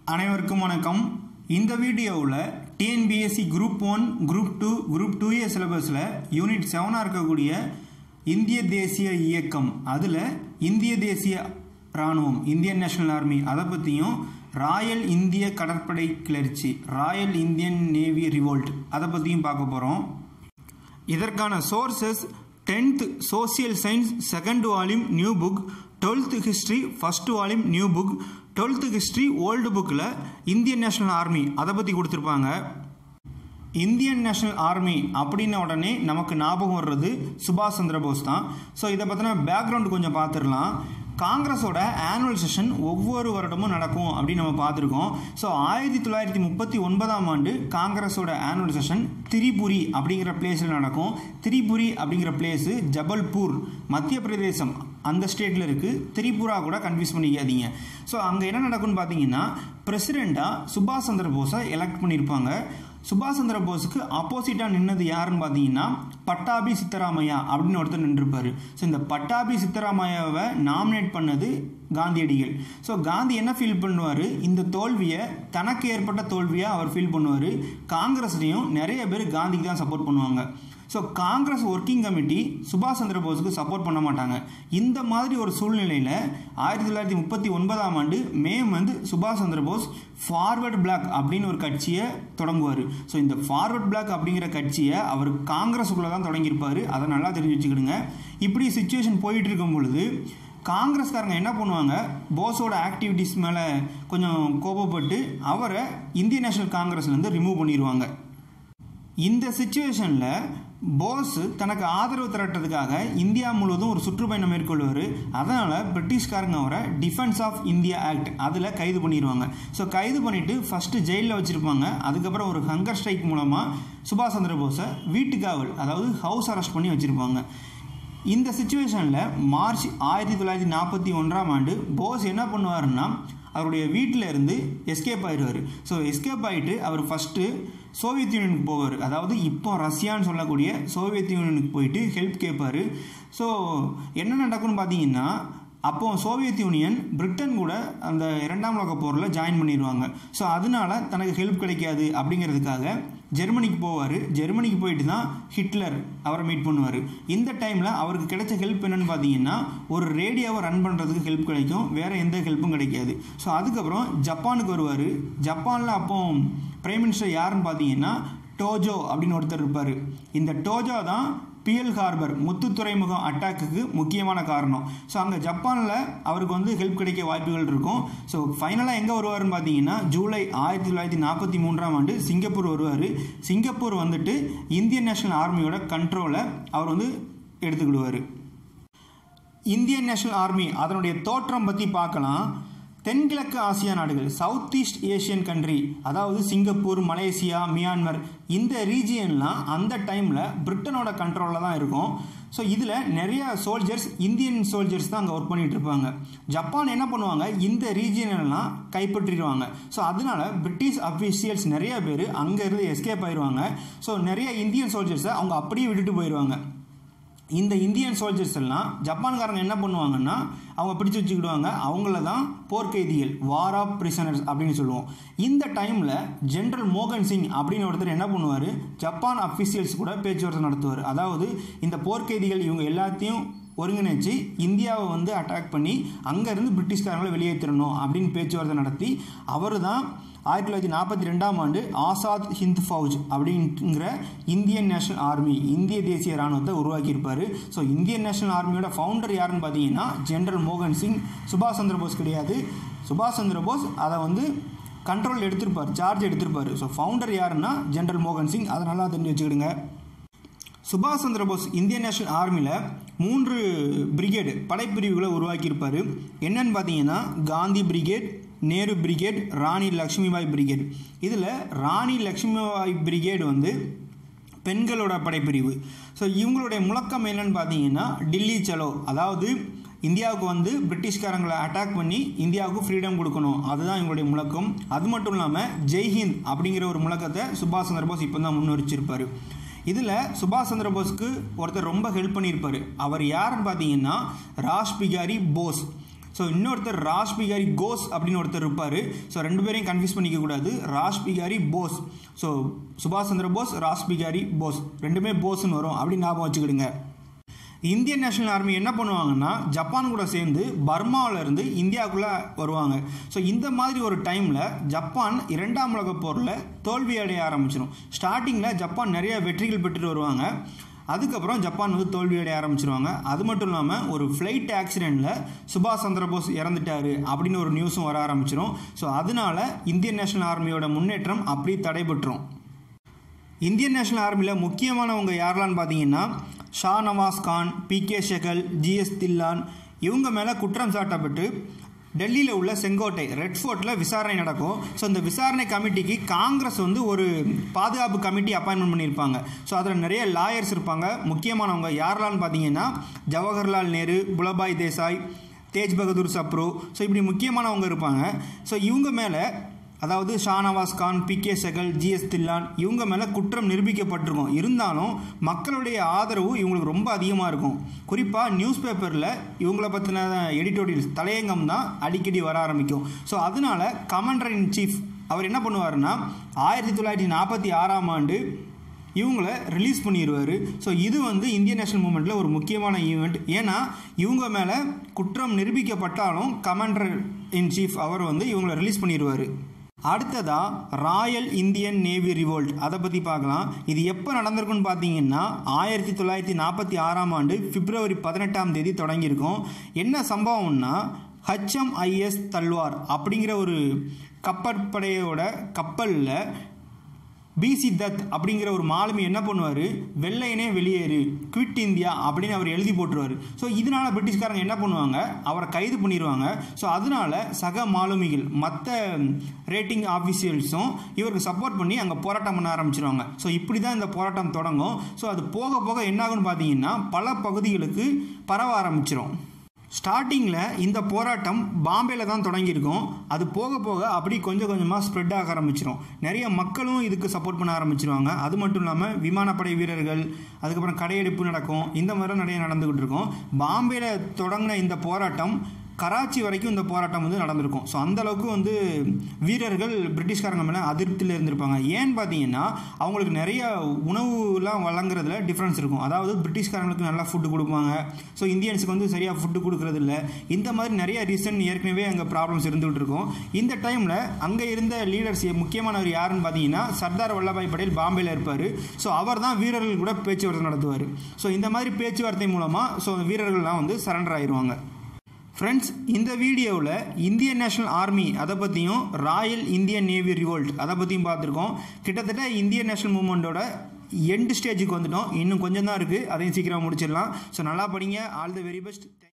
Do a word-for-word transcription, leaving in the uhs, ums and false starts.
அனைவருக்கும் வணக்கம். இந்த வீடியோவில் TNPSC group one group two group two A சிலபஸில் யூனிட் செவனாக இருக்கக்கூடிய இந்திய தேசிய இயக்கம், அதில் இந்திய தேசிய இராணுவம், இந்தியன் நேஷனல் ஆர்மி, அதை பற்றியும் ராயல் இந்திய கடற்படை கிளர்ச்சி, ராயல் இந்தியன் நேவி ரிவோல்ட், அதை பற்றியும் பார்க்க போகிறோம். இதற்கான sources tenth social science second volume new book, twelfth history first volume new book, twelfth history old புக்கில் இந்தியன் நேஷனல் ஆர்மி அதை பற்றி கொடுத்துருப்பாங்க. இந்தியன் நேஷனல் ஆர்மி அப்படின்ன உடனே நமக்கு ஞாபகம் வர்றது சுபாஷ் சந்திர போஸ் தான். ஸோ இதை பற்றின பேக்ரவுண்ட் கொஞ்சம் பார்த்துடலாம். காங்கிரஸோட ஆனுவல் செஷன் ஒவ்வொரு வருடமும் நடக்கும் அப்படின்னு நம்ம பார்த்துருக்கோம். ஸோ ஆயிரத்தி தொள்ளாயிரத்தி முப்பத்தி ஒன்பதாம் ஆண்டு காங்கிரஸோட ஆனுவல் செஷன் திரிபுரி அப்படிங்கிற பிளேஸில் நடக்கும். திரிபுரி அப்படிங்கிற பிளேஸு ஜபல்பூர், மத்திய பிரதேசம், அந்த ஸ்டேட்டில் இருக்குது. திரிபுரா கூட கன்ஃபியூஸ் பண்ணிக்காதீங்க. ஸோ அங்கே என்ன நடக்கும்னு பார்த்தீங்கன்னா, பிரசிடெண்ட்டாக சுபாஷ் சந்திர போஸை எலெக்ட் பண்ணியிருப்பாங்க. சுபாஷ் சந்திர போஸுக்கு ஆப்போசிட்டாக நின்னது யாருன்னு பார்த்தீங்கன்னா பட்டாபி சித்தராமையா அப்படின்னு ஒருத்தர் நின்றுப்பார். ஸோ இந்த பட்டாபி சித்தராமையாவை நாமினேட் பண்ணது காந்தியடிகள். ஸோ காந்தி என்ன ஃபீல் பண்ணுவார், இந்த தோல்வியை தனக்கு ஏற்பட்ட தோல்வியாக அவர் ஃபீல் பண்ணுவார். காங்கிரஸ்லேயும் நிறைய பேர் காந்திக்கு தான் சப்போர்ட் பண்ணுவாங்க. ஸோ காங்கிரஸ் ஒர்க்கிங் கமிட்டி சுபாஷ் சந்திர போஸுக்கு சப்போர்ட் பண்ண மாட்டாங்க. இந்த மாதிரி ஒரு சூழ்நிலையில் ஆயிரத்தி தொள்ளாயிரத்தி முப்பத்தி ஒன்பதாம் ஆண்டு மே வந்து சுபாஷ் சந்திர போஸ் ஃபார்வர்ட் பிளாக் அப்படின்னு ஒரு கட்சியை தொடங்குவார். ஸோ இந்த ஃபார்வர்ட் பிளாக் அப்படிங்கிற கட்சியை அவர் காங்கிரஸுக்குள்ளே தான் தொடங்கியிருப்பார். அதை நல்லா தெரிஞ்சு வச்சுக்கிடுங்க. இப்படி சுச்சுவேஷன் போயிட்டு இருக்கும் பொழுது காங்கிரஸ்காரங்க என்ன பண்ணுவாங்க, போஸோட ஆக்டிவிட்டீஸ் மேலே கொஞ்சம் கோபப்பட்டு அவரை இந்தியன் நேஷனல் காங்கிரஸ்லேருந்து ரிமூவ் பண்ணிடுவாங்க. இந்த சுச்சுவேஷனில் போஸ் தனக்கு ஆதரவு திரட்டுறதுக்காக இந்தியா முழுவதும் ஒரு சுற்றுப்பயணம் மேற்கொள்வார். அதனால் பிரிட்டிஷ்காரங்க அவரை டிஃபென்ஸ் ஆஃப் இந்தியா ஆக்ட் அதில் கைது பண்ணிடுவாங்க. ஸோ கைது பண்ணிவிட்டு ஃபஸ்ட்டு ஜெயிலில் வச்சுருப்பாங்க. அதுக்கப்புறம் ஒரு ஹங்கர் ஸ்ட்ரைக் மூலமாக சுபாஷ் சந்திர போஸை வீட்டுக்காவல், அதாவது ஹவுஸ் அரெஸ்ட் பண்ணி வச்சுருப்பாங்க. இந்த சுச்சுவேஷனில் மார்ச் ஆயிரத்தி தொள்ளாயிரத்தி நாற்பத்தி ஒன்றாம் ஆண்டு போஸ் என்ன பண்ணுவாருன்னா, அவருடைய வீட்டில் இருந்து எஸ்கேப் ஆயிடுவார். ஸோ எஸ்கேப் ஆகிட்டு அவர் ஃபஸ்ட்டு சோவியத் யூனியனுக்கு போவார். அதாவது இப்போ ரஷ்யான்னு சொல்லக்கூடிய சோவியத் யூனியனுக்கு போயிட்டு ஹெல்ப் கேட்பார். ஸோ என்ன நடக்கும்னு பார்த்தீங்கன்னா, அப்போ சோவியத் யூனியன் பிரிட்டன் கூட அந்த இரண்டாம் உலக போரில் ஜாயின் பண்ணிடுவாங்க. ஸோ அதனால தனக்கு ஹெல்ப் கிடைக்காது அப்படிங்கிறதுக்காக ஜெர்மனிக்கு போவார். ஜெர்மனிக்கு போயிட்டு தான் ஹிட்லர் அவரை மீட் பண்ணுவார். இந்த டைமில் அவருக்கு கிடைச்ச ஹெல்ப் என்னென்னு பார்த்தீங்கன்னா, ஒரு ரேடியோவை ரன் பண்ணுறதுக்கு ஹெல்ப் கிடைக்கும், வேறு எந்த ஹெல்ப்பும் கிடைக்காது. ஸோ அதுக்கப்புறம் ஜப்பானுக்கு வருவார். ஜப்பானில் அப்போ பிரைம் மினிஸ்டர் யாருன்னு பார்த்தீங்கன்னா டோஜோ அப்படின்னு ஒருத்தர் இருப்பார். இந்த டோஜோ தான் பியல் ஹார்பர், முத்து துறைமுகம் அட்டாக்குக்கு முக்கியமான காரணம். ஸோ அங்கே ஜப்பானில் அவருக்கு வந்து ஹெல்ப் கிடைக்க வாய்ப்புகள் இருக்கும். ஸோ ஃபைனலாக எங்கே வருவார்னு பார்த்தீங்கன்னா, ஜூலை ஆயிரத்தி தொள்ளாயிரத்தி நாற்பத்தி மூன்றாம் ஆண்டு சிங்கப்பூர் வருவார். சிங்கப்பூர் வந்துட்டு இந்தியன் நேஷனல் ஆர்மியோட கண்ட்ரோலை அவர் வந்து எடுத்துக்கிடுவார். இந்தியன் நேஷனல் ஆர்மி அதனுடைய தோற்றம் பற்றி பார்க்கலாம். தென்கிழக்கு ஆசியா நாடுகள், சவுத் ஈஸ்ட் ஏஷியன் கண்ட்ரி, அதாவது சிங்கப்பூர், மலேசியா, மியான்மர், இந்த ரீஜியன்லாம் அந்த டைமில் பிரிட்டனோட கண்ட்ரோலில் தான் இருக்கும். ஸோ இதில் நிறைய சோல்ஜர்ஸ், இந்தியன் சோல்ஜர்ஸ் தான் அங்கே ஒர்க் பண்ணிகிட்டு இருப்பாங்க. ஜப்பான் என்ன பண்ணுவாங்க, இந்த ரீஜியனெல்லாம் கைப்பற்றிடுவாங்க. ஸோ அதனால பிரிட்டிஷ் அஃபீஷியல்ஸ் நிறைய பேர் அங்கேருந்து எஸ்கேப் ஆயிடுவாங்க. ஸோ நிறைய இந்தியன் சோல்ஜர்ஸை அவங்க அப்படியே விட்டுட்டு போயிடுவாங்க. இந்த இந்தியன் சோல்ஜர்ஸ் எல்லாம் ஜப்பான்காரங்க என்ன பண்ணுவாங்கன்னா, அவங்க பிடிச்சி வச்சுக்கிடுவாங்க. அவங்கள தான் போர்க்கைதிகள், வார் ஆஃப் பிரிசனர்ஸ் அப்படின்னு சொல்லுவோம். இந்த டைமில் ஜென்ரல் மோகன் சிங் அப்படின்னு ஒருத்தர் என்ன பண்ணுவார், ஜப்பான் அஃபீஷியல்ஸ் கூட பேச்சுவார்த்தை நடத்துவார். அதாவது இந்த போர்க்கைதிகள் இவங்க எல்லாத்தையும் ஒருங்கிணைச்சு இந்தியாவை வந்து அட்டாக் பண்ணி அங்கேருந்து பிரிட்டிஷ்காரங்களை வெளியேற்றணும் அப்படின்னு பேச்சுவார்த்தை நடத்தி அவர் தான் ஆயிரத்தி தொள்ளாயிரத்தி நாற்பத்தி ரெண்டாம் ஆண்டு ஆசாத் ஹிந்த் ஃபவுஜ் அப்படிங்கிற இந்தியன் நேஷனல் ஆர்மி, இந்திய தேசிய இராணுவத்தை உருவாக்கியிருப்பார். ஸோ இந்தியன் நேஷனல் ஆர்மியோட ஃபவுண்டர் யாருன்னு பார்த்தீங்கன்னா ஜென்ரல் மோகன் சிங், சுபாஷ் சந்திர போஸ் கிடையாது. சுபாஷ் சந்திர போஸ் அதை வந்து கண்ட்ரோல் எடுத்திருப்பார், சார்ஜ் எடுத்திருப்பார். ஸோ ஃபவுண்டர் யாருன்னா ஜென்ரல் மோகன் சிங். அதை நல்லா தெரிஞ்சு வச்சுக்கிடுங்க. சுபாஷ் சந்திர போஸ் இந்தியன் நேஷனல் ஆர்மியில் மூன்று பிரிகேடு படைப்பிரிவுகளை உருவாக்கியிருப்பார். என்னன்னு பார்த்தீங்கன்னா, Gandhi brigade, Nehru brigade, Rani Lakshmibai brigade. இதில் ராணி லக்ஷ்மிபாய் பிரிகேடு வந்து பெண்களோட படைப்பிரிவு. ஸோ இவங்களுடைய முழக்கம் என்னன்னு பார்த்தீங்கன்னா, டில்லி சலோ, அதாவது இந்தியாவுக்கு வந்து பிரிட்டிஷ்காரங்களை அட்டாக் பண்ணி இந்தியாவுக்கு ஃப்ரீடம் கொடுக்கணும், அதுதான் இவங்களுடைய முழக்கம். அது மட்டும் இல்லாமல் ஜெய்ஹிந்த் அப்படிங்கிற ஒரு முழக்கத்தை சுபாஷ் சந்திர போஸ் இப்போ தான் முன்வரிச்சிருப்பார். இதில் சுபாஷ் சந்திர போஸ்க்கு ஒருத்தர் ரொம்ப ஹெல்ப் பண்ணியிருப்பார். அவர் யாருன்னு பார்த்தீங்கன்னா ராஸ் பிகாரி போஸ். ஸோ இன்னொருத்தர் ராஷ் பிகாரி கோஸ் அப்படின்னு ஒருத்தர் இருப்பார். ஸோ ரெண்டு பேரையும் கன்ஃபியூஸ் பண்ணிக்க கூடாது. ராஷ் பிகாரி போஸ். ஸோ சுபாஷ் சந்திர போஸ், ராஷ் பிகாரி போஸ், ரெண்டுமே போஸ்ன்னு வரும் அப்படின்னு ஞாபகம் வச்சுக்கிடுங்க. இந்தியன் நேஷனல் ஆர்மி என்ன பண்ணுவாங்கன்னா ஜப்பான் கூட சேர்ந்து பர்மாவிலேருந்து இந்தியாவுக்குள்ளே வருவாங்க. ஸோ இந்த மாதிரி ஒரு டைமில் ஜப்பான் இரண்டாம் உலக போரில் தோல்வி அடைய ஆரம்பிச்சிடும். ஸ்டார்டிங்கில் ஜப்பான் நிறைய வெற்றிகள் பெற்றுட்டு வருவாங்க. அதுக்கப்புறம் ஜப்பான் வந்து தோல்வி அடைய ஆரம்பிச்சிருவாங்க. அது மட்டும் இல்லாமல் ஒரு ஃப்ளைட் ஆக்சிடெண்ட்டில் சுபாஷ் சந்திர போஸ் இறந்துட்டாரு அப்படின்னு ஒரு நியூஸும் வர ஆரம்பிச்சிடும். ஸோ அதனால இந்தியன் நேஷனல் ஆர்மியோட முன்னேற்றம் அப்படியே தடைபட்டுரும். இந்தியன் நேஷனல் ஆர்மியில் முக்கியமானவங்க யாரெல்லாம் பார்த்தீங்கன்னா Shah Nawaz Khan, P K Sehgal, G S Dhillon இவங்க மேலே குற்றம் சாட்டப்பட்டு டெல்லியில் உள்ள செங்கோட்டை ரெட் ஃபோர்ட்டில் விசாரணை நடக்கும். ஸோ இந்த விசாரணை கமிட்டிக்கு காங்கிரஸ் வந்து ஒரு பாதுகாப்பு கமிட்டி அப்பாயின்மெண்ட் பண்ணியிருப்பாங்க. ஸோ அதில் நிறைய லாயர்ஸ் இருப்பாங்க. முக்கியமானவங்க யாரெல்லாம் பார்த்தீங்கன்னா ஜவஹர்லால் நேரு, புலபாய் தேசாய், தேஜ் பகதூர் சப்ரு, ஸோ இப்படி முக்கியமானவங்க இருப்பாங்க. ஸோ இவங்க மேலே அதாவது Shah Nawaz Khan, P K Sehgal, G S Dhillon இவங்க மேலே குற்றம் நிரூபிக்கப்பட்டிருக்கும். இருந்தாலும் மக்களுடைய ஆதரவு இவங்களுக்கு ரொம்ப அதிகமாக இருக்கும். குறிப்பாக நியூஸ் பேப்பரில் இவங்களை பற்றின எடிட்டோரியல்ஸ் தலையங்கம் தான் அடிக்கடி வர ஆரம்பிக்கும். ஸோ அதனால கமாண்டர் இன் சீஃப் அவர் என்ன பண்ணுவாருன்னா ஆயிரத்தி தொள்ளாயிரத்தி நாற்பத்தி ஆறாம் ஆண்டு இவங்கள ரிலீஸ் பண்ணிடுவார். ஸோ இது வந்து இந்தியன் நேஷனல் மூமெண்ட்டில் ஒரு முக்கியமான ஈவெண்ட். ஏன்னா இவங்க மேலே குற்றம் நிரூபிக்கப்பட்டாலும் கமாண்டர் இன் சீஃப் அவர் வந்து இவங்களை ரிலீஸ் பண்ணிடுவார். அடுத்ததாக ராயல் இந்தியன் நேவி ரிவோல்ட் அதை பற்றி பார்க்கலாம். இது எப்போ நடந்திருக்குன்னு பார்த்தீங்கன்னா ஆயிரத்தி தொள்ளாயிரத்தி நாற்பத்தி ஆறாம் ஆண்டு பிப்ரவரி பதினெட்டாம் தேதி தொடங்கியிருக்கும். என்ன சம்பவம்னா ஹெச்எம்ஐஎஸ் தல்வார் அப்படிங்கிற ஒரு கப்பற்படையோட கப்பலில் பிசி தத் அப்படிங்கிற ஒரு மாலுமி என்ன பண்ணுவார், வெள்ளையனே வெளியேறு, குவிட் இந்தியா அப்படின்னு அவர் எழுதி போட்டுருவார். ஸோ இதனால் பிரிட்டிஷ்காரங்க என்ன பண்ணுவாங்க, அவரை கைது பண்ணிடுவாங்க. ஸோ அதனால் சக மாலுமிகள் மற்ற ரேட்டிங் ஆஃபீஷியல்ஸும் இவருக்கு சப்போர்ட் பண்ணி அங்கே போராட்டம் பண்ண ஆரம்பிச்சிருவாங்க. ஸோ இப்படி தான் இந்த போராட்டம் தொடங்கும். ஸோ அது போக போக என்னாகுன்னு பார்த்தீங்கன்னா பல பகுதிகளுக்கு பரவ ஆரம்பிச்சிடும். ஸ்டார்டிங்கில் இந்த போராட்டம் பாம்பேயில் தான் தொடங்கியிருக்கும். அது போக போக அப்படி கொஞ்சம் கொஞ்சமாக ஸ்ப்ரெட் ஆக ஆரம்பிச்சிடும். நிறைய மக்களும் இதுக்கு சப்போர்ட் பண்ண ஆரம்பிச்சிருவாங்க. அது மட்டும் இல்லாமல் விமானப்படை வீரர்கள், அதுக்கப்புறம் கடையெடுப்பு நடக்கும். இந்த மாதிரிலாம் நிறைய நடந்துக்கிட்டு இருக்கும். பாம்பேயில் தொடங்கின இந்த போராட்டம் கராச்சி வரைக்கும் இந்த போராட்டம் வந்து நடந்திருக்கும். ஸோ அந்தளவுக்கு வந்து வீரர்கள் பிரிட்டிஷ்காரங்க மேலே அதிருப்தியில் இருந்திருப்பாங்க. ஏன்னு பார்த்தீங்கன்னா அவங்களுக்கு நிறைய உணவுலாம் வழங்குறதுல டிஃப்ரென்ஸ் இருக்கும். அதாவது பிரிட்டிஷ்காரங்களுக்கு நல்லா ஃபுட்டு கொடுப்பாங்க, ஸோ இந்தியன்ஸுக்கு வந்து சரியாக ஃபுட்டு கொடுக்குறது இல்லை. இந்த மாதிரி நிறைய ரீசன் ஏற்கனவே அங்கே ப்ராப்ளம்ஸ் இருந்துகிட்டு இருக்கும். இந்த டைமில் அங்கே இருந்த லீடர்ஸ் முக்கியமானவர் யாருன்னு பார்த்தீங்கன்னா சர்தார் வல்லபாய் பட்டேல் பாம்பேயில் இருப்பார். ஸோ அவர் தான் வீரர்கள் கூட பேச்சுவார்த்தை நடத்துவார். ஸோ இந்த மாதிரி பேச்சுவார்த்தை மூலமாக ஸோ வீரர்கள்லாம் வந்து சரண்டர் ஆயிடுவாங்க. ஃப்ரெண்ட்ஸ், இந்த வீடியோவில் இந்தியன் நேஷனல் ஆர்மி அதை பற்றியும் ராயல் இந்தியன் நேவி ரிவோல்ட் அதை பற்றியும் பார்த்துருக்கோம். கிட்டத்தட்ட இந்தியன் நேஷனல் மூவ்மெண்ட்டோட எண்டு ஸ்டேஜுக்கு வந்துட்டோம். இன்னும் கொஞ்சம் தான் இருக்குது, அதையும் சீக்கிரம் முடிச்சிடலாம். ஸோ நல்லா படிங்க. All the very best.